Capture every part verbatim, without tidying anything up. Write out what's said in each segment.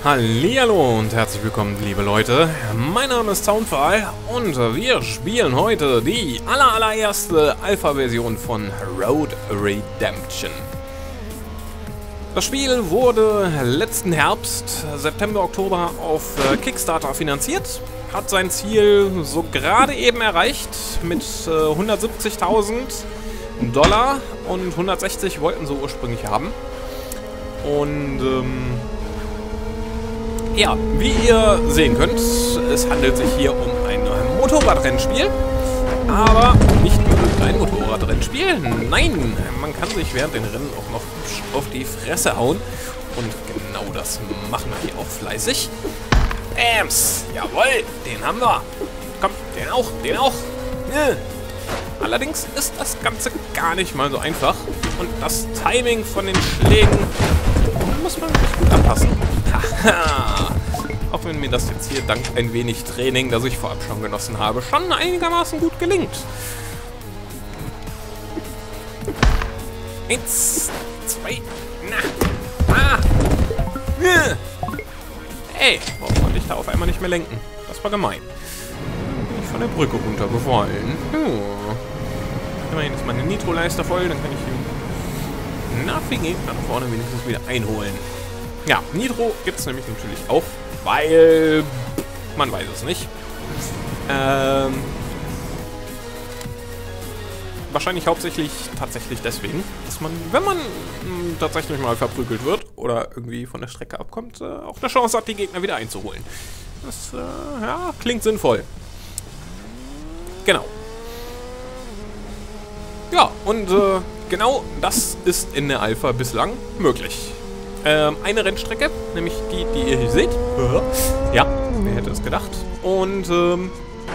Hallihallo und herzlich willkommen, liebe Leute. Mein Name ist Zaunpfahl und wir spielen heute die aller, allererste Alpha-Version von Road Redemption. Das Spiel wurde letzten Herbst, September, Oktober auf Kickstarter finanziert. Hat sein Ziel so gerade eben erreicht mit äh, hundertsiebzigtausend Dollar und hundertsechzig wollten sie ursprünglich haben. Und ähm, ja, wie ihr sehen könnt, es handelt sich hier um ein Motorradrennspiel, aber nicht nur ein Motorradrennspiel. Nein, man kann sich während den Rennen auch noch auf die Fresse hauen und genau das machen wir hier auch fleißig. Bams! Jawohl, den haben wir. Komm, den auch, den auch. Ja. Allerdings ist das Ganze gar nicht mal so einfach und das Timing von den Schlägen muss man sich gut anpassen. Haha! Auch wenn mir das jetzt hier dank ein wenig Training, das ich vorab schon genossen habe, schon einigermaßen gut gelingt. Eins, zwei, na, ah! Ja. Ey, warum konnte ich da auf einmal nicht mehr lenken? Das war gemein. Bin ich von der Brücke runtergefallen. Hm. Immerhin ist meine Nitro-Leiste voll, dann kann ich den Navigator nach vorne wenigstens wieder einholen. Ja, Nitro gibt es nämlich natürlich auch, weil man weiß es nicht. Ähm, wahrscheinlich hauptsächlich tatsächlich deswegen, dass man, wenn man mh, tatsächlich mal verprügelt wird oder irgendwie von der Strecke abkommt, äh, auch eine Chance hat, die Gegner wieder einzuholen. Das äh, ja, klingt sinnvoll. Genau. Ja, und äh, genau das ist in der Alpha bislang möglich. Ähm, eine Rennstrecke, nämlich die, die ihr hier seht. Ja, wer hätte es gedacht. Und ähm,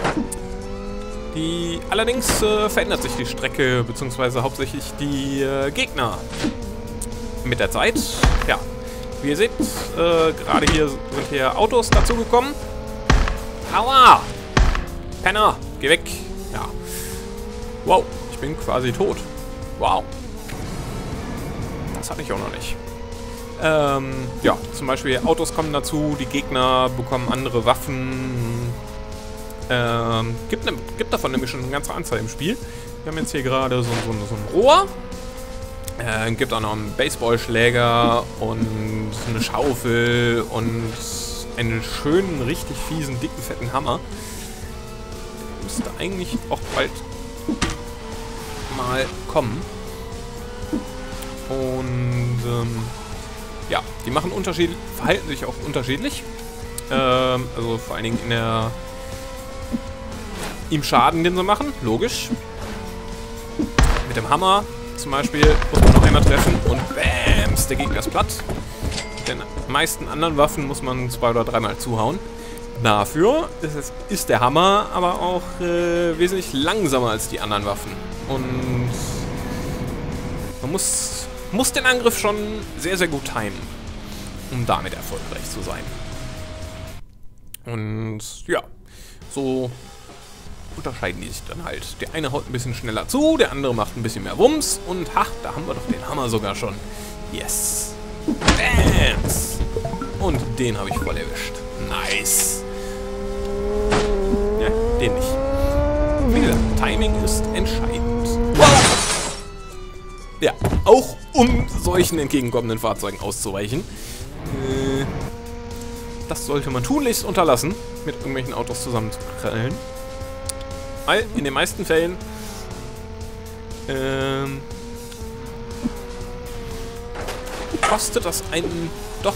die allerdings äh, verändert sich die Strecke, beziehungsweise hauptsächlich die äh, Gegner mit der Zeit. Ja, wie ihr seht, äh, gerade hier sind hier Autos dazugekommen. Aua! Penner, geh weg! Ja. Wow, ich bin quasi tot. Wow. Das hatte ich auch noch nicht. Ähm, ja, zum Beispiel Autos kommen dazu, die Gegner bekommen andere Waffen. Ähm, gibt, ne, gibt davon nämlich schon eine ganze Anzahl im Spiel. Wir haben jetzt hier gerade so, so, so ein Rohr. Äh, gibt auch noch einen Baseballschläger und eine Schaufel und einen schönen, richtig fiesen, dicken, fetten Hammer. Der müsste eigentlich auch bald mal kommen. Und ähm, ja, die machen Unterschied, verhalten sich auch unterschiedlich. Ähm, also vor allen Dingen in der im Schaden, den sie machen, logisch. Mit dem Hammer zum Beispiel muss man noch einmal treffen und bams, der Gegner ist platt. Mit den meisten anderen Waffen muss man zwei oder dreimal zuhauen. Dafür ist, es, ist der Hammer aber auch äh, wesentlich langsamer als die anderen Waffen. Und man muss, muss den Angriff schon sehr, sehr gut timen, um damit erfolgreich zu sein. Und ja, so unterscheiden die sich dann halt. Der eine haut ein bisschen schneller zu, der andere macht ein bisschen mehr Wumms und ha, da haben wir doch den Hammer sogar schon. Yes. Bams. Und den habe ich voll erwischt. Nice. Ja, den nicht. Wie gesagt, Timing ist entscheidend. Wow. Ja, auch um solchen entgegenkommenden Fahrzeugen auszuweichen. Äh, das sollte man tunlichst unterlassen, mit irgendwelchen Autos zusammenzuprallen. Weil in den meisten Fällen ähm, kostet das einen doch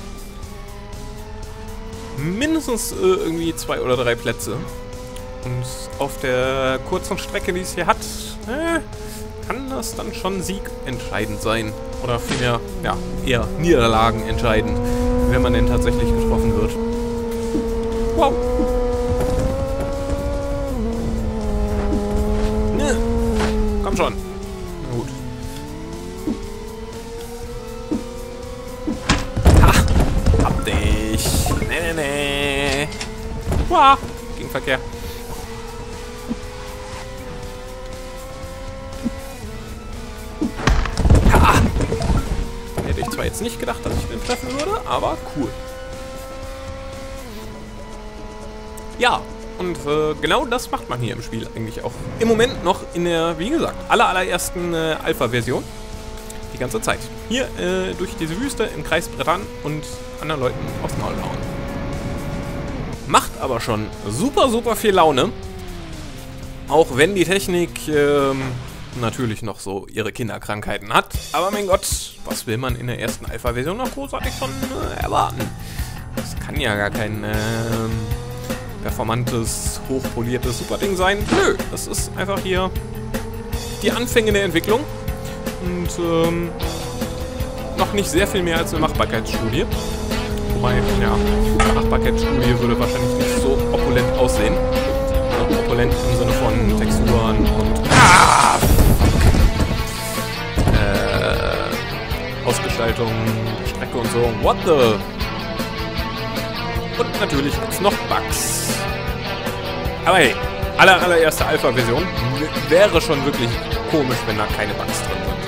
mindestens äh, irgendwie zwei oder drei Plätze. Und auf der kurzen Strecke, die es hier hat, äh, kann das dann schon siegentscheidend sein. Oder vielmehr, ja, eher Niederlagen entscheidend, wenn man denn tatsächlich getroffen wird. Wow. Ne. Komm schon. Na gut. Ha! Hab dich. Nee, nee, nee. Wow. Gegenverkehr. Hätte ich zwar jetzt nicht gedacht, dass ich den treffen würde, aber cool. Ja, und äh, genau das macht man hier im Spiel eigentlich auch. Im Moment noch in der, wie gesagt, aller, allerersten äh, Alpha-Version. Die ganze Zeit. Hier äh, durch diese Wüste im Kreis brettern und anderen Leuten aufs Maul hauen. Macht aber schon super, super viel Laune. Auch wenn die Technik ähm, natürlich noch so ihre Kinderkrankheiten hat. Aber mein Gott, was will man in der ersten Alpha-Version noch großartig von äh, erwarten? Das kann ja gar kein ähm, performantes, hochpoliertes Superding sein. Nö, das ist einfach hier die Anfänge der Entwicklung. Und ähm, noch nicht sehr viel mehr als eine Machbarkeitsstudie. Wobei, ja, eine Machbarkeitsstudie würde wahrscheinlich nicht so opulent aussehen. Also opulent im Sinne von Texturen und ah, äh, Ausgestaltung, Strecke und so. What the? Und natürlich gibt es noch Bugs. Aber hey, aller, allererste Alpha-Version wäre schon wirklich komisch, wenn da keine Bugs drin sind.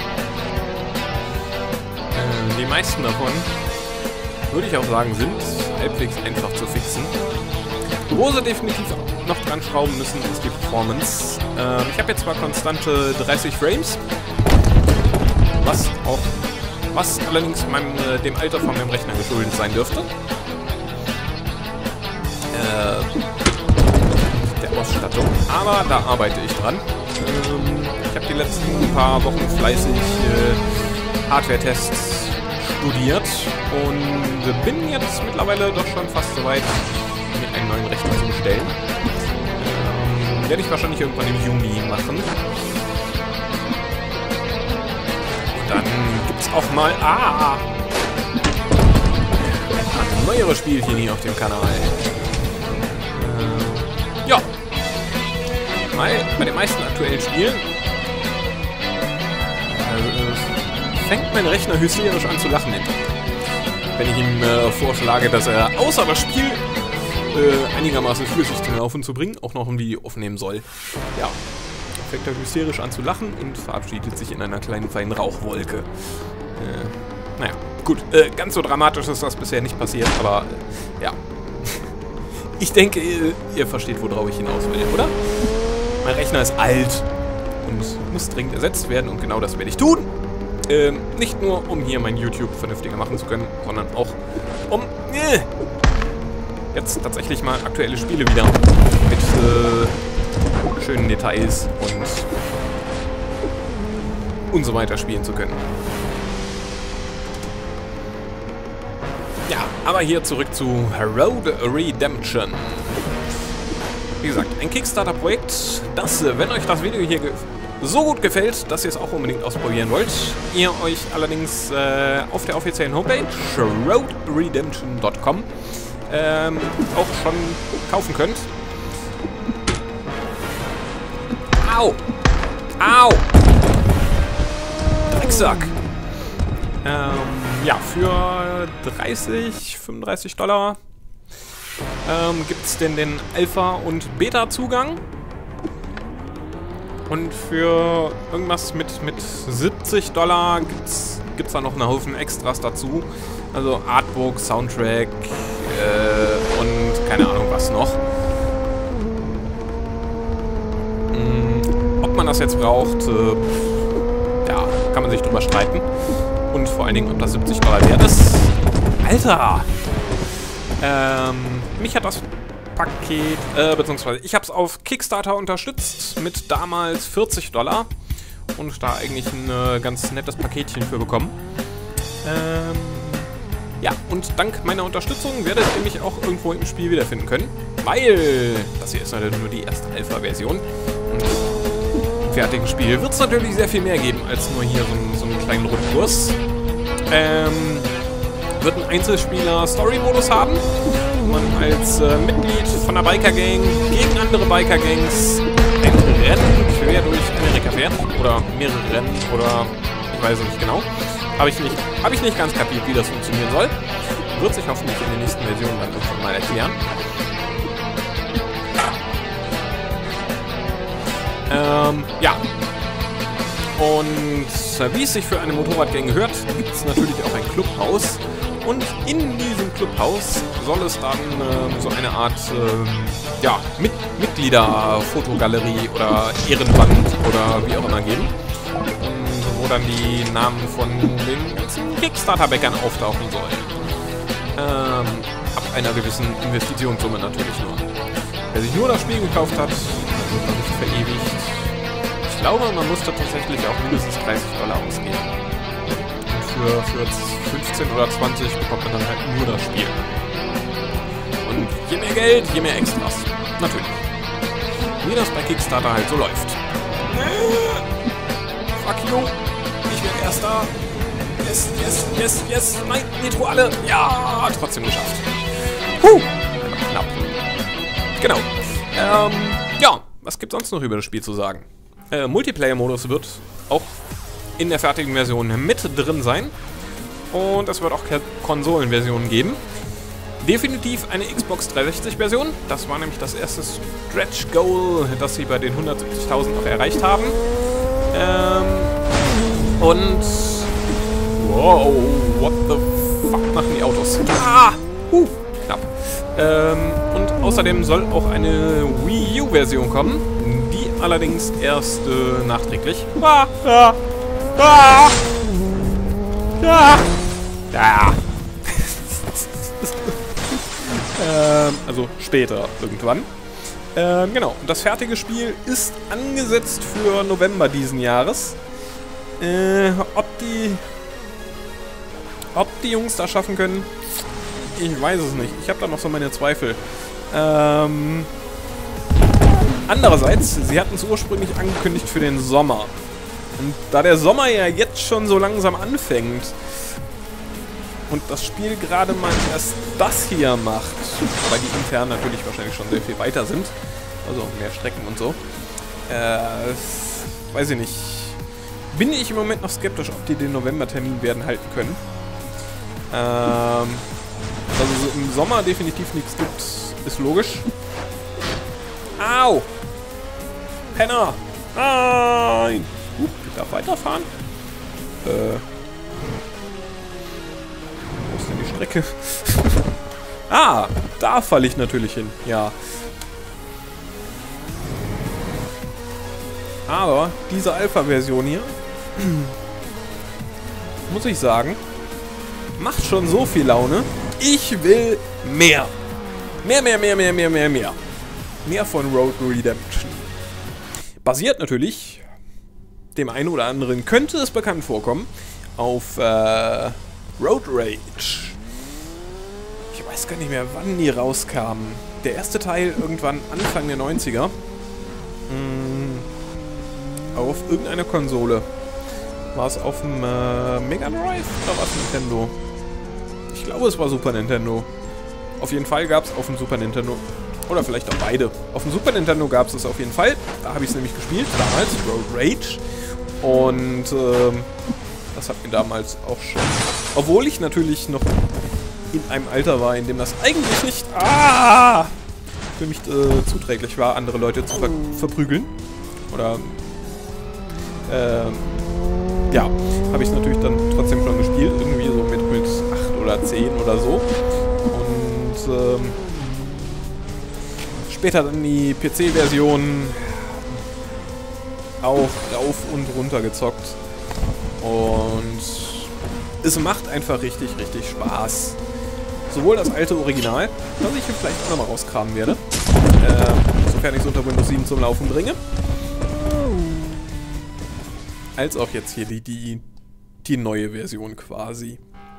Äh, die meisten davon, würde ich auch sagen, sind halbwegs einfach zu fixen. Wo sie definitiv noch dran schrauben müssen, ist die Performance. Ähm, ich habe jetzt zwar konstante dreißig Frames, was auch, was allerdings meinem, äh, dem Alter von meinem Rechner geschuldet sein dürfte. Äh, der Ausstattung. Aber da arbeite ich dran. Ähm, ich habe die letzten paar Wochen fleißig äh, Hardware-Tests studiert und bin jetzt mittlerweile doch schon fast soweit, mir einen neuen Rechner zu bestellen. Ähm, werde ich wahrscheinlich irgendwann im Juni machen. Und dann gibt's auch mal ah, ein neueres Spielchen hier auf dem Kanal. Ähm, ja. Mal bei den meisten aktuellen Spielen äh, fängt mein Rechner hysterisch an zu lachen, wenn ich ihm äh, vorschlage, dass er außer das Spiel äh, einigermaßen flüssig zum Laufen zu bringen, auch noch ein Video aufnehmen soll. Ja, fängt er hysterisch an zu lachen und verabschiedet sich in einer kleinen feinen Rauchwolke. Äh, naja, gut, äh, ganz so dramatisch ist das bisher nicht passiert, aber äh, ja. Ich denke, ihr, ihr versteht, worauf ich hinaus will, oder? Mein Rechner ist alt und muss dringend ersetzt werden und genau das werde ich tun. Ähm, nicht nur, um hier mein YouTube vernünftiger machen zu können, sondern auch, um äh, jetzt tatsächlich mal aktuelle Spiele wieder mit äh, schönen Details und und so weiter spielen zu können. Ja, aber hier zurück zu Road Redemption. Wie gesagt, ein Kickstarter-Projekt, das, wenn euch das Video hier so gut gefällt, dass ihr es auch unbedingt ausprobieren wollt, ihr euch allerdings äh, auf der offiziellen Homepage road redemption punkt com ähm, auch schon kaufen könnt. Au! Au! Drecksack! Ähm, ja, für dreißig, fünfunddreißig Dollar ähm, gibt es denn den Alpha- und Beta-Zugang. Und für irgendwas mit, mit siebzig Dollar gibt es da noch einen Haufen Extras dazu. Also Artbook, Soundtrack äh, und keine Ahnung was noch. Hm, ob man das jetzt braucht, äh, ja, kann man sich drüber streiten. Und vor allen Dingen, ob das siebzig Dollar wert ist. Alter! Ähm, mich hat das Paket, äh, beziehungsweise ich habe es auf Kickstarter unterstützt mit damals vierzig Dollar und da eigentlich ein äh, ganz nettes Paketchen für bekommen. Ähm, ja, und dank meiner Unterstützung werdet ihr mich auch irgendwo im Spiel wiederfinden können, weil das hier ist natürlich nur die erste Alpha-Version und im fertigen Spiel wird es natürlich sehr viel mehr geben als nur hier so, so einen kleinen Rundkurs. Ähm, wird ein Einzelspieler-Story-Modus haben, wo man als äh, Mitglied von einer Biker-Gang gegen andere Biker-Gangs ein Rennen quer durch Amerika fährt. Oder mehrere Rennen, oder ich weiß es nicht genau. Habe ich, nicht, hab ich nicht ganz kapiert, wie das funktionieren soll. Wird sich hoffentlich in den nächsten Versionen dann irgendwann mal erklären. Ähm, ja. Und äh, wie es sich für eine Motorradgang gehört, gibt es natürlich auch ein Clubhaus. Und in diesem Clubhaus soll es dann ähm, so eine Art ähm, ja, Mit Mitgliederfotogalerie oder Ehrenband oder wie auch immer geben. Und wo dann die Namen von den ganzen Kickstarter-Bäckern auftauchen sollen. Ähm, ab einer gewissen Investitionssumme natürlich nur. Wer sich nur das Spiel gekauft hat, wird noch nicht verewigt. Ich glaube, man musste tatsächlich auch mindestens dreißig Dollar ausgeben. Und für, für fünfzehn oder zwanzig bekommt man dann halt nur das Spiel. Und je mehr Geld, je mehr Extras. Natürlich. Wie das bei Kickstarter halt so läuft. Fuck you. Ich werde Erster. Yes, yes, yes, yes. Nein, Nitro alle. Ja, trotzdem geschafft. Huh. Knapp. Genau. Ähm, ja, was gibt sonst noch über das Spiel zu sagen? Äh, Multiplayer-Modus wird auch in der fertigen Version mit drin sein. Und es wird auch Konsolenversionen geben. Definitiv eine Xbox dreihundertsechzig-Version. Das war nämlich das erste Stretch-Goal, das sie bei den hundertsiebzigtausend noch erreicht haben. Ähm, und... Wow, what the fuck machen die Autos? Ah! Huh, knapp. Ähm, und außerdem soll auch eine Wii U-Version kommen, die allerdings erst äh, nachträglich. Ah, ah, ah, ah, ah. ähm, also später irgendwann. Ähm, genau, und das fertige Spiel ist angesetzt für November diesen Jahres. Äh, ob die... Ob die Jungs das schaffen können, ich weiß es nicht. Ich habe da noch so meine Zweifel. Ähm, andererseits, sie hatten es ursprünglich angekündigt für den Sommer. Und da der Sommer ja jetzt schon so langsam anfängt und das Spiel gerade mal erst das hier macht, weil die intern natürlich wahrscheinlich schon sehr viel weiter sind, also mehr Strecken und so, äh, weiß ich nicht. Bin ich im Moment noch skeptisch, ob die den November-Termin werden halten können. Ähm, also so im Sommer definitiv nichts gibt, ist logisch. Au! Penner! Nein! Uh, ich darf weiterfahren? Äh. Wo ist denn die Strecke? Ah! Da falle ich natürlich hin, ja. Aber diese Alpha-Version hier, muss ich sagen, macht schon so viel Laune. Ich will mehr. Mehr, mehr, mehr, mehr, mehr, mehr, mehr. Mehr von Road Redemption. Basiert natürlich, dem einen oder anderen könnte es bekannt vorkommen, auf äh, Road Rage. Ich weiß gar nicht mehr, wann die rauskamen. Der erste Teil irgendwann Anfang der neunziger. Hm, auf irgendeiner Konsole. War es auf dem äh, Mega Drive oder was Nintendo? Ich glaube, es war Super Nintendo. Auf jeden Fall gab es auf dem Super Nintendo. Oder vielleicht auch beide. Auf dem Super Nintendo gab es es auf jeden Fall. Da habe ich es nämlich gespielt, damals, Road Rage. Und ähm, das hat mir damals auch schon... Obwohl ich natürlich noch in einem Alter war, in dem das eigentlich nicht ah, für mich äh, zuträglich war, andere Leute zu ver verprügeln. Oder... Ähm... Ja, habe ich es natürlich dann trotzdem schon gespielt. Irgendwie so mit, mit acht oder zehn oder so. Und ähm, später dann die P C-Version auch rauf und runter gezockt. Und es macht einfach richtig, richtig Spaß. Sowohl das alte Original, das ich hier vielleicht auch nochmal rauskramen werde, äh, sofern ich es unter Windows sieben zum Laufen bringe, als auch jetzt hier die, die, die neue Version quasi.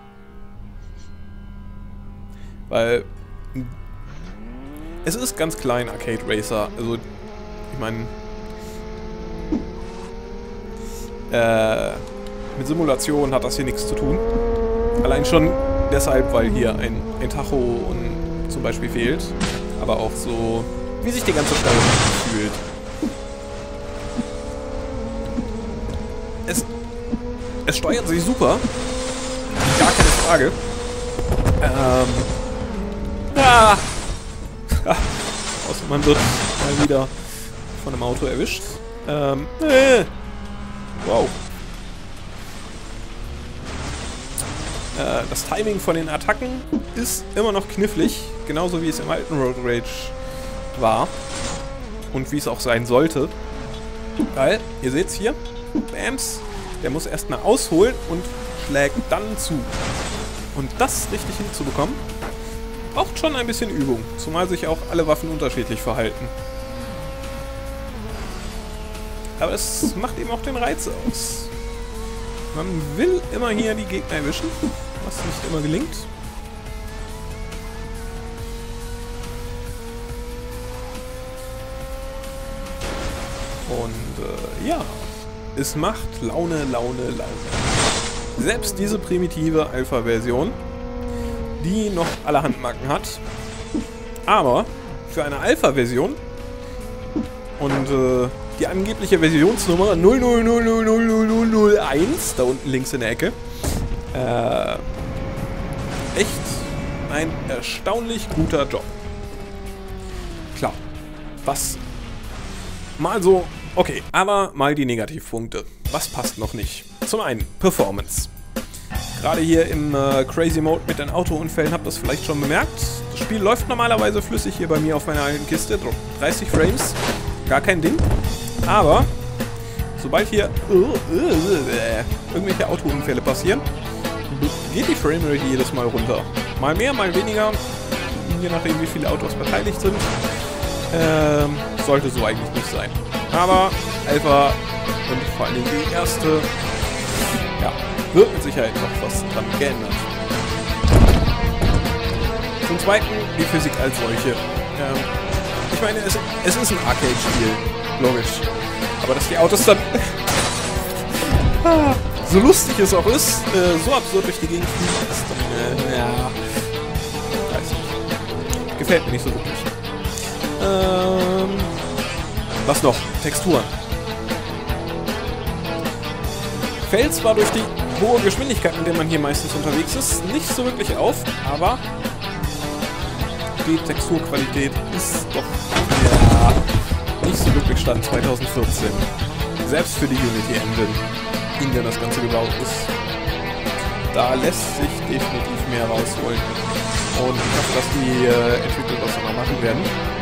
Weil es ist ganz klein, Arcade Racer. Also, ich meine, äh, mit Simulation hat das hier nichts zu tun. Allein schon deshalb, weil hier ein, ein Tacho und zum Beispiel fehlt. Aber auch so, wie sich die ganze Steuerung fühlt. Es, es steuert sich super. Gar keine Frage. Ähm. Ah! Außer man wird mal wieder von einem Auto erwischt. Ähm. Äh. Wow. Äh, das Timing von den Attacken ist immer noch knifflig, genauso wie es im alten Road Rage war und wie es auch sein sollte. Weil, ihr seht es hier, Bams, der muss erstmal ausholen und schlägt dann zu. Und das richtig hinzubekommen, braucht schon ein bisschen Übung, zumal sich auch alle Waffen unterschiedlich verhalten. Aber es macht eben auch den Reiz aus. Man will immer hier die Gegner erwischen, was nicht immer gelingt. Und äh, ja, es macht Laune, Laune, Laune. Selbst diese primitive Alpha-Version, die noch allerhand Macken hat, aber für eine Alpha-Version und äh, die angebliche Versionsnummer null null null null null null null eins, da unten links in der Ecke, äh, echt ein erstaunlich guter Job. Klar, was mal so, okay, aber mal die Negativpunkte. Was passt noch nicht? Zum einen, Performance. Gerade hier im äh, Crazy Mode mit den Autounfällen habt ihr es vielleicht schon bemerkt. Das Spiel läuft normalerweise flüssig hier bei mir auf meiner alten Kiste. dreißig Frames, gar kein Ding. Aber, sobald hier uh, uh, uh, irgendwelche Autounfälle passieren, geht die Framerate jedes Mal runter. Mal mehr, mal weniger, je nachdem wie viele Autos beteiligt sind. Ähm, sollte so eigentlich nicht sein. Aber Alpha und vor allem die erste, ja, wird mit Sicherheit noch was dran geändert. Zum Zweiten die Physik als solche. Ähm, ich meine, es, es ist ein Arcade-Spiel, logisch. Aber dass die Autos dann so lustig es auch ist, äh, so absurd durch die Gegend fliegen, ist dann, äh, ja, weiß nicht. Gefällt mir nicht so wirklich. Ähm, was noch? Texturen. Fällt zwar durch die hohe Geschwindigkeit, mit der man hier meistens unterwegs ist, nicht so wirklich auf, aber die Texturqualität ist doch ja, nicht so wirklich Stand zwanzig vierzehn. Selbst für die Unity Engine, in der das Ganze gebaut ist. Da lässt sich definitiv mehr rausholen. Und ich hoffe, dass die äh, Entwickler das noch machen werden.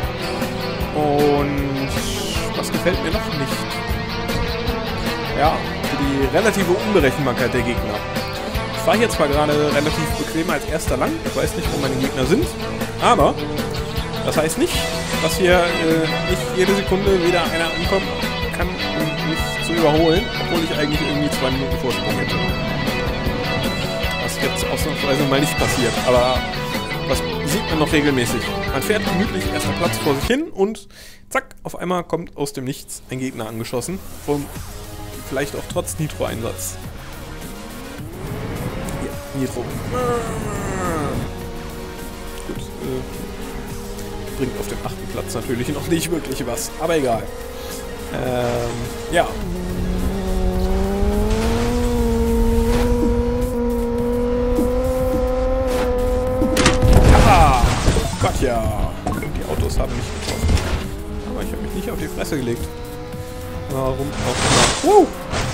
Und was gefällt mir noch nicht? Ja, die relative Unberechenbarkeit der Gegner. Ich fahre hier zwar gerade relativ bequem als erster lang, ich weiß nicht, wo meine Gegner sind, aber das heißt nicht, dass hier äh, nicht jede Sekunde wieder einer ankommen kann, um mich zu überholen, obwohl ich eigentlich irgendwie zwei Minuten Vorsprung hätte. Was jetzt ausnahmsweise mal nicht passiert, aber das sieht man noch regelmäßig. Man fährt gemütlich erster Platz vor sich hin und zack, auf einmal kommt aus dem Nichts ein Gegner angeschossen, vom vielleicht auch trotz Nitro-Einsatz. Hier, Nitro. Gut, äh, bringt auf dem achten Platz natürlich noch nicht wirklich was, aber egal. Ähm, ja. Ah, Gott ja. Die Autos haben mich getroffen. Aber ich habe mich nicht auf die Fresse gelegt. Warum auch immer. Wow.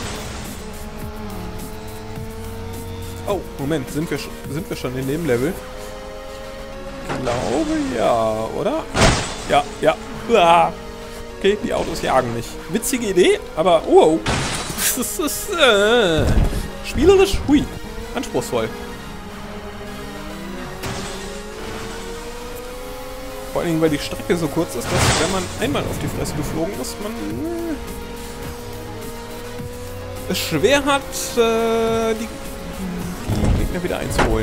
Oh, Moment, sind wir, sind wir schon in dem Level? Ich glaube ja, oder? Ja, ja. Uah. Okay, die Autos jagen mich. Witzige Idee, aber wow. Das ist äh, spielerisch, hui, anspruchsvoll. Vor allen Dingen, weil die Strecke so kurz ist, dass wenn man einmal auf die Fresse geflogen ist, man äh, es schwer hat, äh, die, die Gegner wieder einzuholen.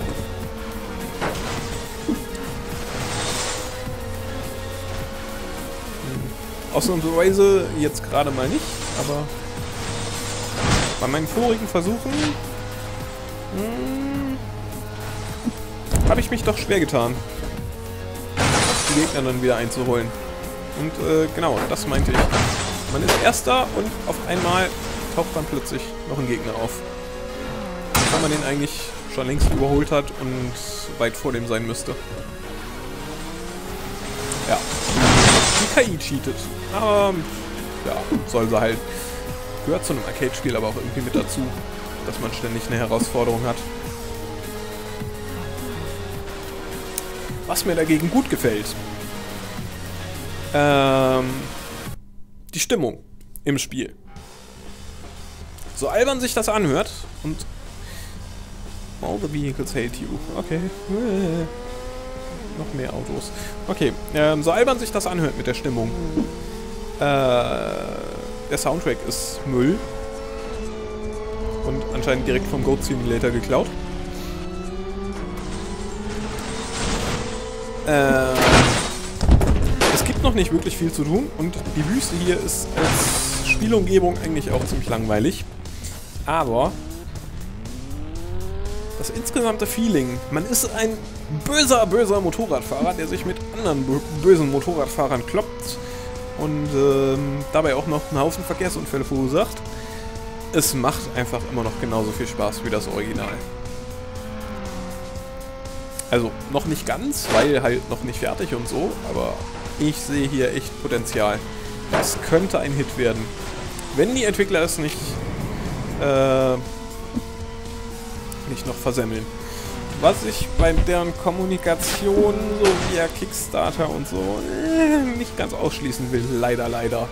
Ausnahmsweise jetzt gerade mal nicht, aber bei meinen vorigen Versuchen habe ich mich doch schwer getan, die Gegner dann wieder einzuholen. Und äh, genau, das meinte ich. Man ist Erster und auf einmal taucht dann plötzlich noch ein Gegner auf. Wenn man den eigentlich schon längst überholt hat und weit vor dem sein müsste. Ja. Die K I cheatet. Aber ja, soll sie halt. Gehört zu einem Arcade-Spiel aber auch irgendwie mit dazu, dass man ständig eine Herausforderung hat. Was mir dagegen gut gefällt, ähm, die Stimmung im Spiel. So albern sich das anhört und all the vehicles hate you. Okay. Äh, noch mehr Autos. Okay, ähm, so albern sich das anhört mit der Stimmung. Äh, der Soundtrack ist Müll. Und anscheinend direkt vom Goat Simulator geklaut. Äh, es gibt noch nicht wirklich viel zu tun und die Wüste hier ist als Spielumgebung eigentlich auch ziemlich langweilig. Aber das insgesamte Feeling, man ist ein böser, böser Motorradfahrer, der sich mit anderen bösen Motorradfahrern kloppt und ähm, dabei auch noch einen Haufen Verkehrsunfälle verursacht. Es macht einfach immer noch genauso viel Spaß wie das Original. Also noch nicht ganz, weil halt noch nicht fertig und so, aber ich sehe hier echt Potenzial. Das könnte ein Hit werden. Wenn die Entwickler es nicht, äh, nicht noch versemmeln. Was ich bei deren Kommunikation, so via Kickstarter und so, äh, nicht ganz ausschließen will. Leider, leider.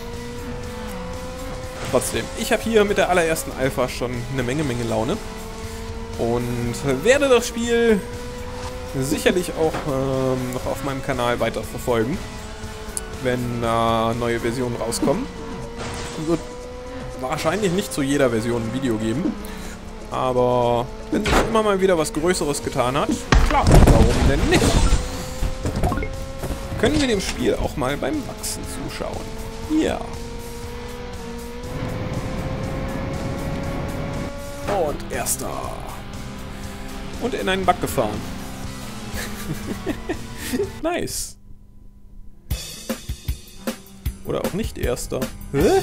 Trotzdem, ich habe hier mit der allerersten Alpha schon eine Menge, Menge Laune. Und werde das Spiel sicherlich auch ähm, noch auf meinem Kanal weiter verfolgen, wenn äh, neue Versionen rauskommen. Wird wahrscheinlich nicht zu jeder Version ein Video geben, aber wenn sich immer mal wieder was Größeres getan hat, klar, warum denn nicht? Können wir dem Spiel auch mal beim Wachsen zuschauen. Ja. Und erster. Und in einen Bug gefahren. Nice. Oder auch nicht erster. Hä?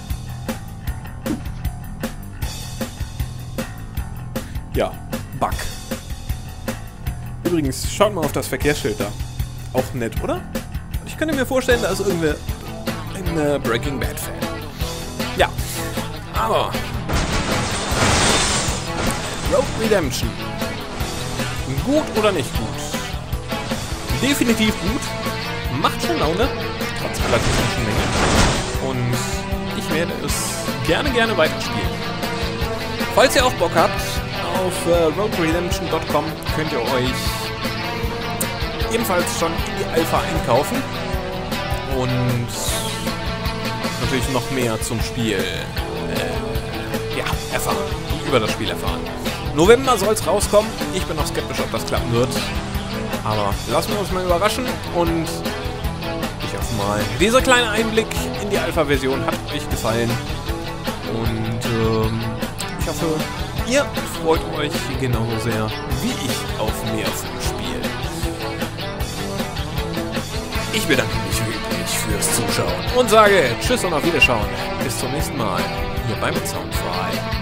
Ja, Bug. Übrigens, schaut mal auf das Verkehrsschild da. Auch nett, oder? Ich könnte mir vorstellen, da ist irgendwer ein äh, Breaking Bad Fan. Ja, aber Road Redemption. Gut oder nicht gut? Definitiv gut. Macht schon Laune. Trotz aller technischen Mängel. Und ich werde es gerne, gerne weiterspielen. Falls ihr auch Bock habt, auf äh, road redemption dot com könnt ihr euch ebenfalls schon die Alpha einkaufen. Und natürlich noch mehr zum Spiel äh, ja, erfahren. Über das Spiel erfahren. November soll es rauskommen. Ich bin noch skeptisch, ob das klappen wird. Aber lassen wir uns mal überraschen. Und ich hoffe mal, dieser kleine Einblick in die Alpha-Version hat euch gefallen. Und ähm, ich hoffe, ihr freut euch genauso sehr wie ich auf mehr vom Spiel. Ich bedanke mich wirklich fürs Zuschauen und sage Tschüss und auf Wiederschauen. Bis zum nächsten Mal hier beim Soundfly.